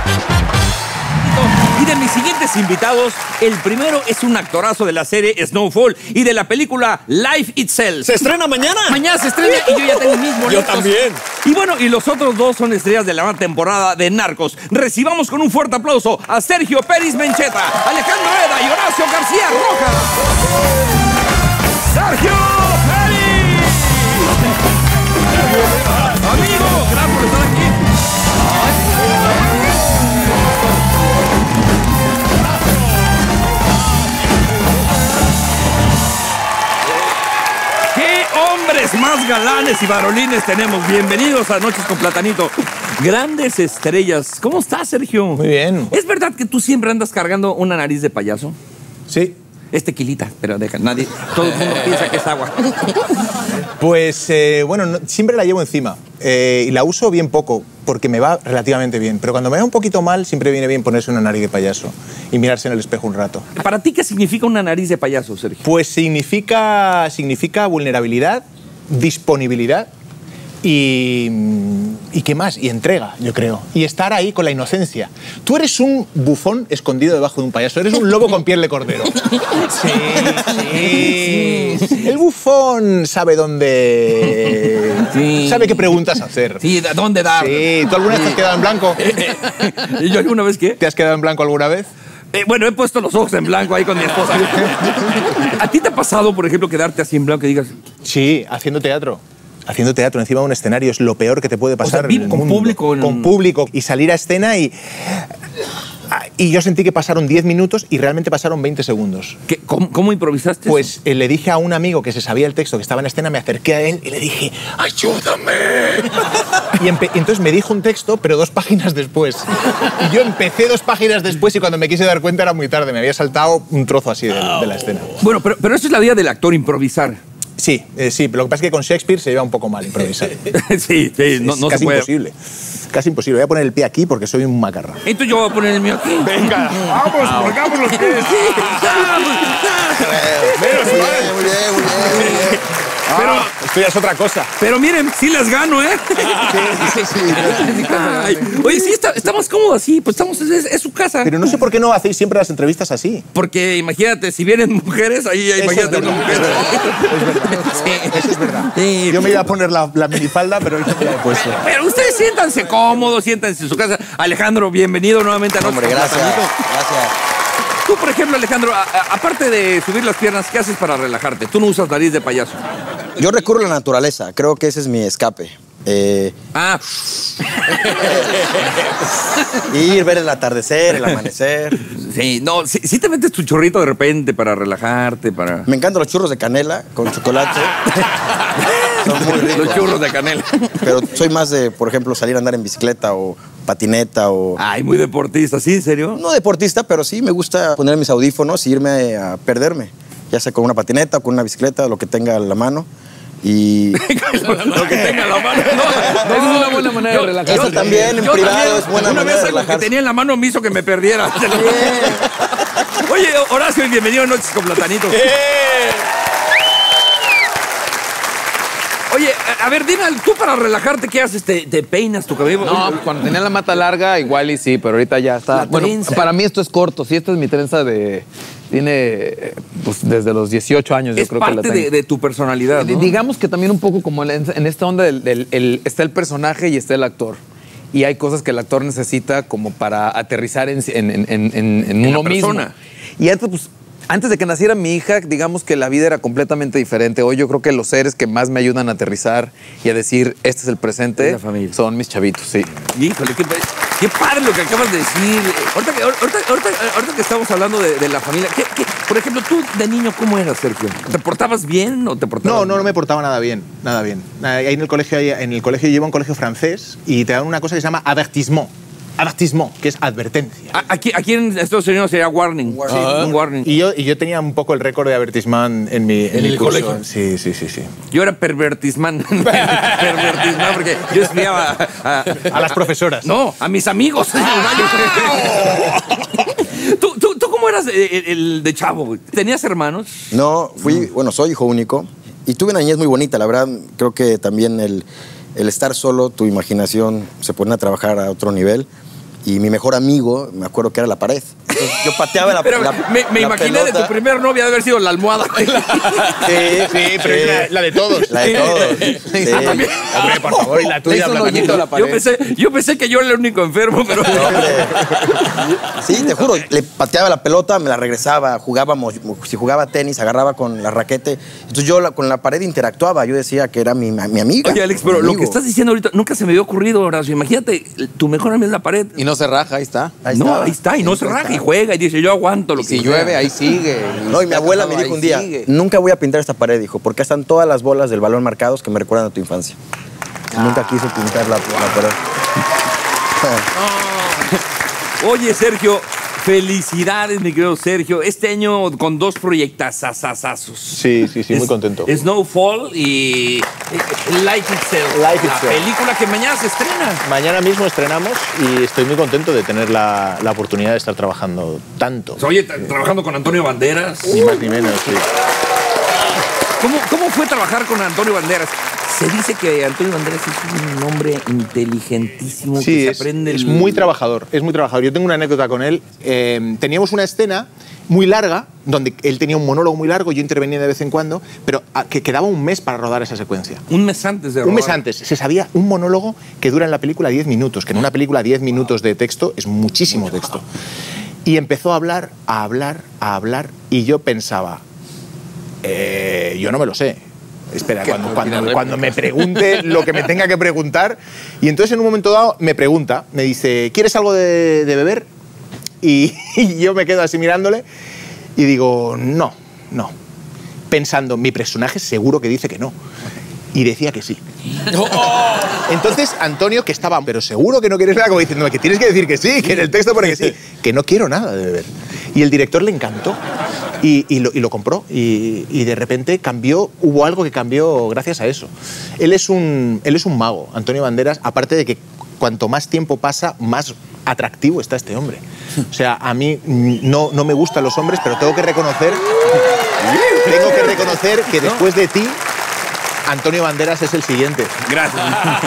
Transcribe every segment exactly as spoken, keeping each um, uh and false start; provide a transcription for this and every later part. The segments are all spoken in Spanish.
Y de mis siguientes invitados, el primero es un actorazo de la serie Snowfall y de la película Life Itself. ¿Se estrena mañana? Mañana se estrena y yo ya tengo mis boletos. Yo también. Y bueno, y los otros dos son estrellas de la nueva temporada de Narcos. Recibamos con un fuerte aplauso a Sergio Pérez Mencheta, Alejandro Eda y Horacio García Rojas. ¡Sergio Pérez! Amigo, gracias por estar aquí. Hombres más galanes y varolines tenemos. Bienvenidos a Noches con Platanito. Grandes estrellas. ¿Cómo estás, Sergio? Muy bien. ¿Es verdad que tú siempre andas cargando una nariz de payaso? Sí. Es tequilita, pero deja, nadie, todo el mundo piensa que es agua. Pues, eh, bueno, no, siempre la llevo encima eh, y la uso bien poco, porque me va relativamente bien. Pero cuando me va un poquito mal, siempre viene bien ponerse una nariz de payaso y mirarse en el espejo un rato. ¿Para ti qué significa una nariz de payaso, Sergio? Pues significa, significa vulnerabilidad, disponibilidad y, y qué más, y entrega, yo creo. Y estar ahí con la inocencia. Tú eres un bufón escondido debajo de un payaso, eres un lobo con piel de cordero. Sí, sí. sí. El bufón sabe dónde... Sí. Sabe qué preguntas hacer. Sí, ¿dónde dar? Sí, ¿tú alguna vez te has quedado en blanco? ¿Y yo alguna vez qué? ¿Te has quedado en blanco alguna vez? Eh, bueno, he puesto los ojos en blanco ahí con mi esposa. ¿A ti te ha pasado, por ejemplo, quedarte así en blanco y digas... Sí, haciendo teatro. Haciendo teatro encima de un escenario es lo peor que te puede pasar. O sea, en el con mundo. público. En... Con público. Y salir a escena y... Y yo sentí que pasaron diez minutos y realmente pasaron veinte segundos. ¿Qué? ¿Cómo, cómo improvisaste? Pues eh, le dije a un amigo que se sabía el texto, que estaba en escena, me acerqué a él y le dije, ¡ayúdame! Y, y entonces me dijo un texto, pero dos páginas después. Y yo empecé dos páginas después y cuando me quise dar cuenta era muy tarde. Me había saltado un trozo así de, de la escena. Bueno, pero, pero eso es la vida del actor, improvisar. Sí, eh, sí, pero lo que pasa es que con Shakespeare se lleva un poco mal improvisar. sí, sí, no, no casi se puede. imposible. Casi imposible. Voy a poner el pie aquí porque soy un macarra. Entonces yo voy a poner el mío aquí. Venga, vamos, colgamos los pies. Muy bien, muy bien, muy bien. Pero, ah, esto ya es otra cosa. Pero miren, sí las gano, ¿eh? Sí, sí, sí. Ay, oye, sí, está, está más cómodo así, pues estamos, es, es su casa. Pero no sé por qué no hacéis siempre las entrevistas así. Porque imagínate, si vienen mujeres, ahí Eso imagínate es una verdad, mujer. Es verdad, Sí. eso es verdad. Sí. Yo me iba a poner la, la minifalda, pero hoy no me la he puesto. Pero ustedes siéntanse cómodos, siéntanse en su casa. Alejandro, bienvenido nuevamente a Noches Hombre, con gracias. Platanito. Gracias. Tú, por ejemplo, Alejandro, a, a, aparte de subir las piernas, ¿qué haces para relajarte? Tú no usas nariz de payaso. Yo recurro a la naturaleza. Creo que ese es mi escape. Eh, Ah. ir, ver el atardecer, el amanecer. Sí, no, sí, sí te metes tu chorrito de repente para relajarte, para... Me encantan los churros de canela con chocolate. Son muy ricos. Los churros de canela. Pero soy más de, por ejemplo, salir a andar en bicicleta o patineta o... Ay, muy deportista, ¿sí? ¿En serio? No deportista, pero sí me gusta poner mis audífonos y irme a perderme. Ya sea con una patineta o con una bicicleta, lo que tenga a la mano. Y... Lo que tenga en la mano. No, Esa es una buena manera de relajarse. Eso también, en yo privado, también, es buena una manera vez de algo que relajarse. tenía en la mano me hizo que me perdiera. Oye, Horacio, bienvenido a Noches con Platanito. Oye, a, a ver, dime, tú para relajarte, ¿qué haces? ¿Te, te peinas tu cabello? No, cuando tenía la mata larga, igual y sí, pero ahorita ya está. La Bueno, trenza. para mí esto es corto. Sí, esta es mi trenza de... Tiene, eh, pues, desde los dieciocho años, yo Es creo que la parte tengo. de, de tu personalidad, Di- ¿no? Digamos que también un poco como en, en esta onda del, del- el- está el personaje y está el actor. Y hay cosas que el actor necesita como para aterrizar en, en, en, en, en En uno la mismo. persona. Y antes, pues, antes de que naciera mi hija, digamos que la vida era completamente diferente. Hoy yo creo que los seres que más me ayudan a aterrizar y a decir, este es el presente, Es la familia. son mis chavitos, sí. Híjole, qué, qué padre lo que acabas de decir. Ahorita que, ahorita, ahorita, ahorita que estamos hablando de, de la familia, ¿qué, qué, por ejemplo, tú de niño, ¿cómo eras, Sergio? ¿Te portabas bien o te portabas No, no, no me portaba nada bien, nada bien. Ahí en el colegio, en el colegio yo iba a un colegio francés y te dan una cosa que se llama avertissement. Avertissement, que es advertencia. A- Aquí, aquí en Estados Unidos sería warning. Warning. Sí, un warning. Y yo, y yo tenía un poco el récord de avertissement en mi, en ¿En mi el curso. colegio? Sí, sí, sí, sí. Yo era pervertisman. Pervertisman, porque yo espiaba a, a- A las profesoras. No, a mis amigos. ¿Tú, tú, ¿Tú cómo eras el, el de chavo? ¿Tenías hermanos? No, fui, bueno, soy hijo único y tuve una niñez muy bonita, la verdad. Creo que también el, el estar solo, tu imaginación se pone a trabajar a otro nivel y mi mejor amigo, me acuerdo que era la pared. Entonces, yo pateaba la, Pero la me, me la imaginé pelota. de tu primer novia de haber sido la almohada. Sí, Sí, pero es la, la de todos. La de todos. Sí. Hombre, por favor, y la Le tuya, hizo un Blanca. hoyito a la pared. Yo pensé, yo pensé que yo era el único enfermo, pero... No, hombre. Sí, te juro, le pateaba la pelota, me la regresaba, jugábamos, si jugaba tenis, agarraba con la raquete. Entonces yo la- con la pared interactuaba, yo decía que era mi, mi amiga. Oye, Alex, mi pero lo amigo. que estás diciendo ahorita nunca se me había ocurrido, Horacio. Imagínate, tu mejor amigo es la pared. Y no se raja, ahí está. Ahí no, estaba. ahí está, y no se Ahí raja, está. y juega, y dice, yo aguanto lo Y que si sea. llueve, ahí sigue. No, y mi está abuela me casado, dijo un ahí día, sigue. nunca voy a pintar esta pared, dijo, porque están todas las bolas del balón marcados que me recuerdan a tu infancia. Nunca quiso pintar la, la pared. Oye, Sergio, felicidades, mi querido Sergio. Este año con dos proyectazazazazos. Sí, sí, sí, muy contento. Snowfall y eh, Life Itself. Life la Itself. película que mañana se estrena. Mañana mismo estrenamos y estoy muy contento de tener la, la oportunidad de estar trabajando tanto. Oye, tra- trabajando con Antonio Banderas. Ni más ni menos, sí. ¿Cómo, ¿Cómo fue trabajar con Antonio Banderas? Se dice que Antonio Banderas es un hombre inteligentísimo, Sí, que se es, aprende... es el- muy trabajador, es muy trabajador. Yo tengo una anécdota con él. Eh, teníamos una escena muy larga, donde él tenía un monólogo muy largo, yo intervenía de vez en cuando, pero a- que quedaba un mes para rodar esa secuencia. Un mes antes de Un mes rodar. antes se sabía un monólogo que dura en la película diez minutos, que en una película diez minutos de texto es muchísimo texto. Y empezó a hablar, a hablar, a hablar, y yo pensaba, eh, yo no me lo sé. Espera, cuando, cuando, cuando me pregunte lo que me tenga que preguntar. Y entonces en un momento dado me pregunta, me dice, ¿quieres algo de, de beber? Y, y yo me quedo así mirándole y digo, no, no. Pensando, mi personaje seguro que dice que no. Y decía que sí. Entonces Antonio, que estaba, pero seguro que no quieres nada, como diciendo que tienes que decir que sí, que en el texto pone que sí, que no quiero nada de beber. Y el director le encantó y, y, lo, y lo compró. Y, y de repente cambió, hubo algo que cambió gracias a eso. Él es un, él es un mago, Antonio Banderas, aparte de que cuanto más tiempo pasa, más atractivo está este hombre. O sea, a mí mm, no, no me gustan los hombres, pero tengo que reconocer, tengo que reconocer que después de ti, Antonio Banderas es el siguiente. Gracias.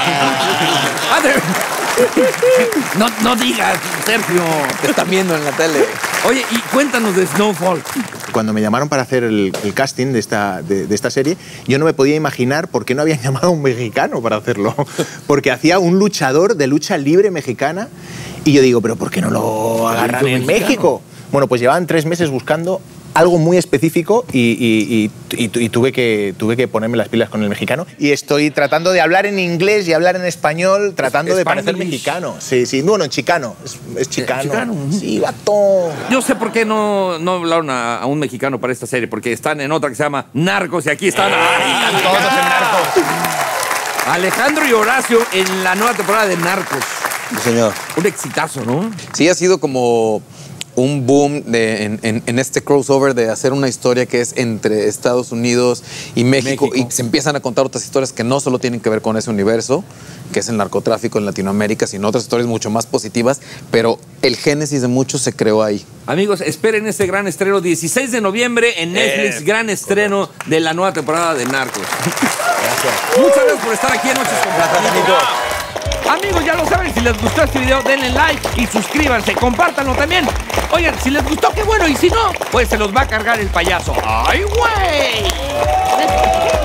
Ah, de- no, no digas, Sergio. Te están viendo en la tele. Oye, y cuéntanos de Snowfall. Cuando me llamaron para hacer el, el casting de esta, de, de esta serie, yo no me podía imaginar por qué no habían llamado a un mexicano para hacerlo. Porque hacía un luchador de lucha libre mexicana. Y yo digo, ¿pero por qué no lo agarran en mexicano. México? Bueno, pues llevaban tres meses buscando algo muy específico y, y- y- y tu- y tuve, que, tuve que ponerme las pilas con el mexicano. Y estoy tratando de hablar en inglés y hablar en español, tratando de parecer Spanglish. mexicano. Sí, sí, bueno, chicano. Es, es chicano. chicano, ujú. Sí, vato. Yo sé por qué no, no hablaron a, a un mexicano para esta serie, porque están en otra que se llama Narcos y aquí están. ¡Ay, Todos en Narcos. Alejandro y Horacio en la nueva temporada de Narcos. Sí, señor. Un exitazo, ¿no? Sí, ha sido como un boom de, en, en- en este crossover de hacer una historia que es entre Estados Unidos y México, México. y se empiezan a contar otras historias que no solo tienen que ver con ese universo, que es el narcotráfico en Latinoamérica, sino otras historias mucho más positivas, pero el génesis de muchos se creó ahí. Amigos, esperen este gran estreno, dieciséis de noviembre en Netflix, gran estreno de la nueva temporada de Narcos. Gracias. Muchas gracias por estar aquí en Noches con Platanito. Amigos, ya lo saben, si les gustó este video, denle like y suscríbanse, compártanlo también. Oigan, si les gustó, qué bueno, y si no, pues se los va a cargar el payaso. ¡Ay, güey!